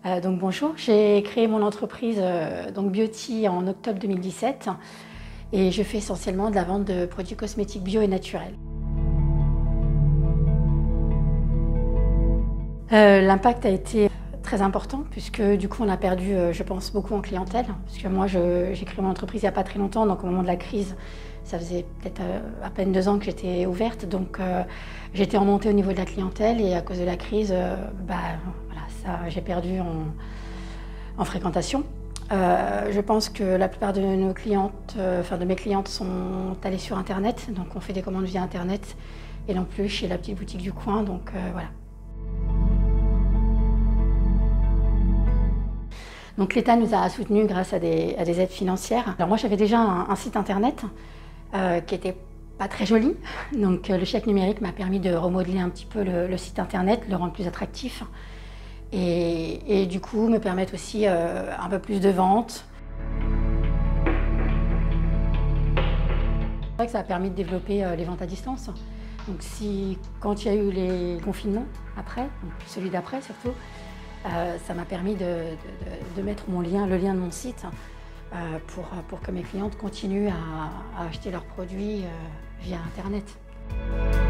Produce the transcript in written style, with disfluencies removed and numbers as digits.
Donc bonjour, j'ai créé mon entreprise donc Beauty en octobre 2017 et je fais essentiellement de la vente de produits cosmétiques bio et naturels. L'impact a été très important puisque du coup on a perdu, je pense, beaucoup en clientèle. Parce que moi j'ai créé mon entreprise il n'y a pas très longtemps, donc au moment de la crise, ça faisait peut-être à peine 2 ans que j'étais ouverte. Donc j'étais en montée au niveau de la clientèle et à cause de la crise, voilà, j'ai perdu en fréquentation. Je pense que la plupart de nos clientes, de mes clientes sont allées sur Internet, donc on fait des commandes via Internet et non plus chez la petite boutique du coin, donc voilà. Donc l'État nous a soutenus grâce à des aides financières. Alors moi j'avais déjà un site internet qui était pas très joli, donc le chèque numérique m'a permis de remodeler un petit peu le site internet, le rendre plus attractif et du coup me permettre aussi un peu plus de ventes. C'est vrai que ça a permis de développer les ventes à distance. Donc quand il y a eu les confinements après, donc celui d'après surtout, ça m'a permis de mettre le lien de mon site pour que mes clientes continuent à acheter leurs produits via Internet.